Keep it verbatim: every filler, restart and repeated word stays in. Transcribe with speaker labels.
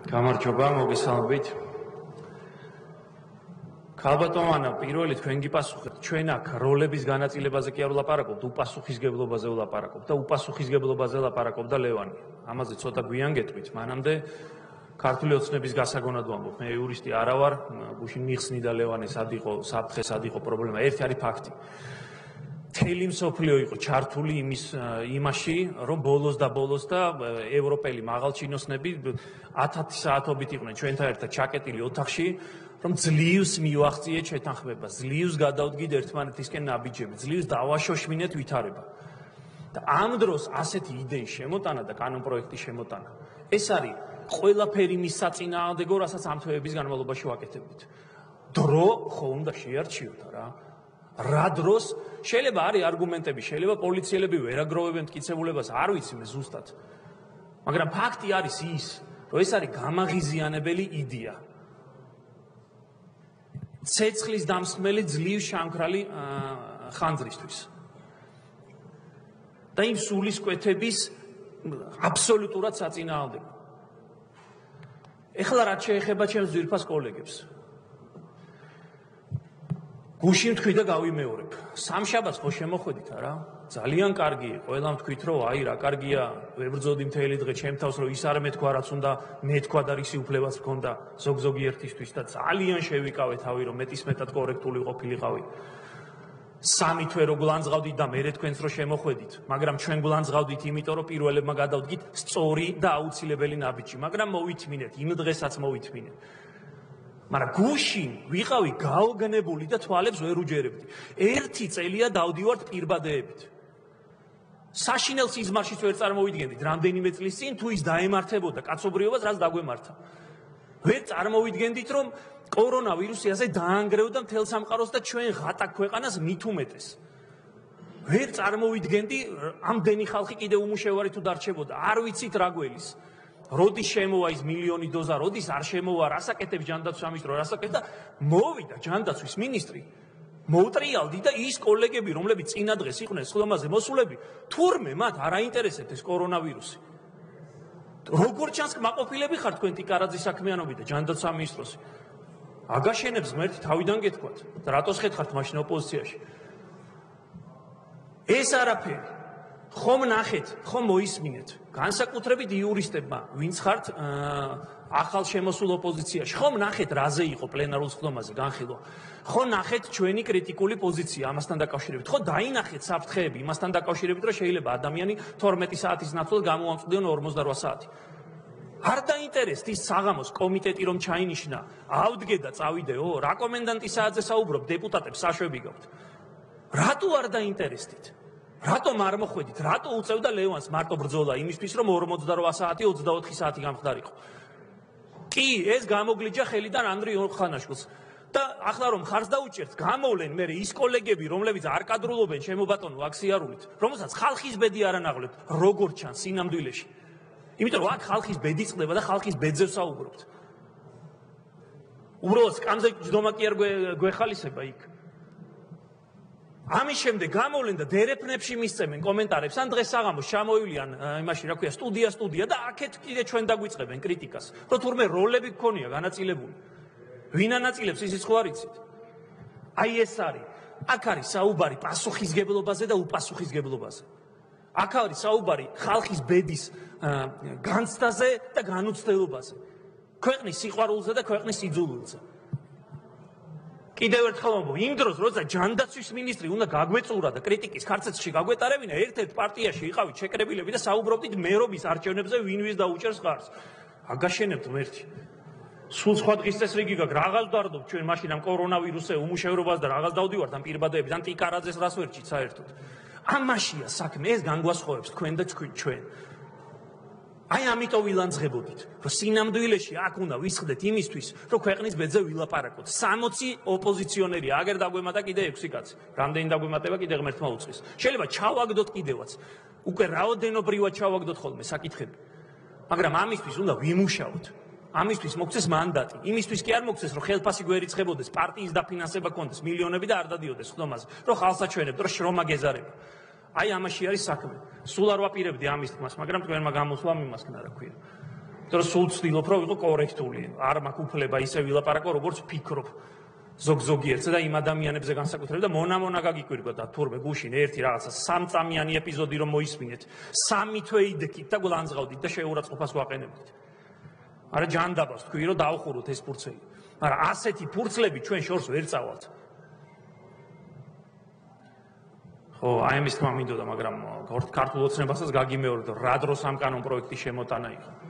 Speaker 1: გამარჯობა, მოგესალმებით. ქალბატონო, პირველი თქვენ გიპასუხეთ, ჩვენ აქ როლების განაწილებაზე კი არ ვლაპარაკობთ, უპასუხისგებლობაზე ვლაპარაკობთ და უპასუხისგებლობაზე ლაპარაკობ და ლევანი. ამაზე ცოტა გვიან გეტყვით, მანამდე ქართული ოცნების გასაგონად ვამბობ. მე იურისტი არა ვარ, გუშინ მიხსნი და ლევანი სად იყო, საფრთხე სად იყო პრობლემა. ერთი არის ფაქტი. მთელი მსოფლიო იყო ჩართული იმის იმაში, რომ ბოლოს და ბოლოს და ევროპელი მაღალჩინოსნები ათი საათობით იყვნენ ჩვენთან ერთად ჩაკეტილი ოთახში, რომ ძლივს მივახციეთ შეთანხმება, ძლივს გადავდგით ერთმანეთისკენ ნაბიჯები, ძლივს დავაშოშმინეთ ვითარება. და ამ დროს ასეთი იდეის შემოტანა და კანონპროექტის შემოტანა, ეს არის ყველაფერი მის საწინააღმდეგო, რასაც ამ თვეების განმავლობაში ვაკეთებდით. დრო ხო უნდა შეარჩიოთ რა. რა დროს შეიძლება არის არგუმენტები, შეიძლება პოლიციელები ვერ აგროვებენ მტკიცებულებას, არ ვიცი მე ზუსტად. მაგრამ ფაქტი არის ის, რომ ეს არის გამაღიზიანებელი იდეა. ცეცხლის დამსხმელი ძლივ შანქრალი ხანძრისთვის. და იმ სულისკვეთების აბსოლუტურად საწინააღმდეგო. ეხლა რაც შეეხება ჩემს ძვირფას კოლეგებს. გუშინ თქვი და გავიმეორებ. სამშაბათს ხო შემოხვედით არა? ძალიან კარგი, ყველამ თქვით რომ აი რა კარგია, ვებრძოდი მთელი დღე ჩემ თავს რომ ის არ მეთქვა რაც უნდა მეთქვა და რისი უფლებაც მქონდა ზოგ-ზოგი ერთისთვის და ძალიან შევიკავე თავი რომ მეტისმეტად კორექტული ყოფილიყავი. სამი თვე რო გლანძღავდით და მერე თქვენს რო შემოხვედით, მაგრამ ჩვენ გლანძღავდით იმიტომ რომ პირველებმა გადავდგით სწორი და აუცილებელი ნაბიჯი, მაგრამ მოვითმინეთ, იმ დღესაც მოვითმინეთ. მაგრამ გუშინ ვიყავი გაოგნებული და თვალებს ვერ უჯერებდი. ერთი წელია დავდივართ პირბადეებით. საშინელ სიზმარშიც ვერ წარმოვიდგენდით რამდენიმე წლის წინ თუ ის დაემართებოდა კაცობრიობას, რაც დაგვემართა. ვერ წარმოვიდგენდით რომ კორონავირუსი ასე დაანგრევდა მთელ სამყაროს და ჩვენ ღატაკ ქვეყანას მით უმეტეს. ვერ წარმოვიდგენდი ამდენი ხალხი კიდე უმუშევარი თუ დარჩებოდა. არ ვიცით რა გველის. როდის შემოვა ის მილიონი დოზა, როდის არ შემოვა, რასაკეთებს ჯანდაცვის სამინისტრო, რასაკეთებს და მოვიდა ჯანდაცვის მინისტრი. მოვტრიალდი და ის კოლეგები, რომლებიც წინა დღეს იყვნენ სხდომაზე მოსულები, თურმე მათ არ აინტერესებთ ეს კორონავირუსი. როგორ ჩანს კმაყოფილები ხართ თქვენ ტიკარაძის საქმიანობით და ჯანდაცვის სამინისტროსი. აგაშენებს ღმერთი თავიდან გეთქვათ და რატოს ხეთხართ მაშინ ოპოზიციაში. ეს არაფერი ხომ ნახეთ, ხომ მოისმინეთ. განსაკუთრებით იურისტებმა, ვინც ხართ ახალ შემოსულ ოპოზიციაში, ხომ ნახეთ რაზე იყო პლენარულ სხდომაზე განხილვა. ხო ნახეთ ჩვენი კრიტიკული პოზიცია ამასთან დაკავშირებით. ხო დაინახეთ საფრთხეები იმასთან დაკავშირებით, რომ შეიძლება ადამიანი თორმეტი საათის ნაცვლად გამოამწვდიონ ორმოცდაოთხ საათი. არ დაინტერესთ ის საღამოს კომიტეტი რომ ჩაინიშნა, ავდგე და წავიდეო, რა კომენდანტის საათზე საუბრობ, დეპუტატებს საშვები გაქვთ. რატო არ დაინტერესდით? რატომ არ მოხვედით? რატო უწევდა ლევანს მარტო ბრძოლა იმისთვის, რომ ორმოცდაოთხ საათი ოცდაოთხი საათი გამხდარიყო? კი, ეს გამოგლიჯა ხელიდან ანდრი ორხანაშვილს. და ახლა რომ ხარს დაუჭერთ, გამოვლენ მე ის კოლეგები, რომლებიც არ კადრულობენ შემობატონო აქსიარულით, რომელსაც ხალხის ბედი არ ანაღლებთ, როგორ ჩანს სინამდვილეში. იმიტომ რომ აქ ხალხის ბედი წყდება და ხალხის ბედზე საუბრობთ. უბრალოდ სკამზე ჯდომა კი არ გვეხალისება იქ. ამის შემდეგ გამოვლენ და დერეფნებში მისცემენ კომენტარებს, ან დღეს საღამოს ჩამოივლიან იმაში, რა ქვია, სტუდია სტუდია და აქეთ კიდე ჩვენ დაგვიწყებენ კრიტიკას. რომ თურმე როლები გქონია განაწილებული. ვინ ანაწილებს ისიც ხო არ იცით? აი ეს არის. აქ არის საუბარი პასუხისგებლობაზე და უპასუხისგებლობაზე. აქ არის საუბარი ხალხის ბედის განცდაზე და განუცდელობაზე. ქვეყნის სიყვარულზე და ქვეყნის სიძულვილზე. კიდევ ერთხელ ვამბობ, იმ დროს, როცა ჯანდაცვის მინისტრი უნდა გაგვეწურა და კრიტიკის ქარცეთში გაგვეტარებინა, ერთ-ერთ პარტიაში იყავით შეკრებილები და საუბრობდით მერობის არჩევნებზე, ვინ ვის დაუჭერს ხარს. აგაშენებთ ღმერთი. სულ სხვა დღის წესრიგი გაქვს, რაღაც დავდობთ ჩვენ მაშინ ამ კორონავირუსზე, უმუშევრობას და რაღაც დავდივართ ამ პირბადეებით, ან ტიკარაძეს რას ვერჩით საერთოდ. ამაშია საქმე, ეს განგვასხოვებს თქვენ და ჩვენ. აი ამიტომ ვილანძღებოდით, რომ სინამდვილეში აქ უნდა ვისხდეთ იმისთვის, რომ ქვეყნის ბედზე ვილაპარაკოთ. სამოცი ოპოზიციონერი, აგერ დაგვემატა კიდე ექვსი კაცი. რამდენი დაგვემატება კიდე ღმერთმა უწყის. შეიძლება ჩავაგდოთ კიდევაც. უკვე რაოდენობრივად ჩავაგდოთ ხოლმე საკითხები. მაგრამ ამისთვის უნდა ვიმუშაოთ. ამისთვის მოგცეს მანდატი. იმისთვის კი არ მოგცეს, რომ ხელფასი გვერიცხებოდეს, პარტიის დაფინანსება კონდეს, მილიონები და არ დადიოდეს ხდომაზე, რომ ხალხს აჩვენებთ, რომ შრომა გეზარება. აი ამაში არის საქმე. სულ არ ვაპირებდი ამის თქმას, მაგრამ თქვენმა გამოსვლამ იმასკნა რა ქვია. იმიტომ რომ სულ ვცდილობ რომ ვიყო კორექტული, არ მაქვს უფლება ისე ვილაპარაკო, როგორც ვფიქრობ. ზოგ-ზოგიერთზე და იმ ადამიანებზე განსაკუთრებით და მონა-მონა გაგიკვირდა და თურმე გუშინ ერთი რაღაცა სამწამიანი ეპიზოდი რომ მოისმინეთ, სამი თვე იდექით და გლანძღავდით და შეურაცხყოფას გვაყენებდით. არა ჯანდაბას თქვი რომ დავხუროთ ეს ფურცელი. მაგრამ ასეთი ფურცლები ჩვენ შორს ვერ წავალთ. ხო, აი ამის თქმა მინდოდა, მაგრამ ქართულ ოცნებასაც გაგიმეორებდა, რა დროს ამ კანონპროექტის შემოტანა იყო.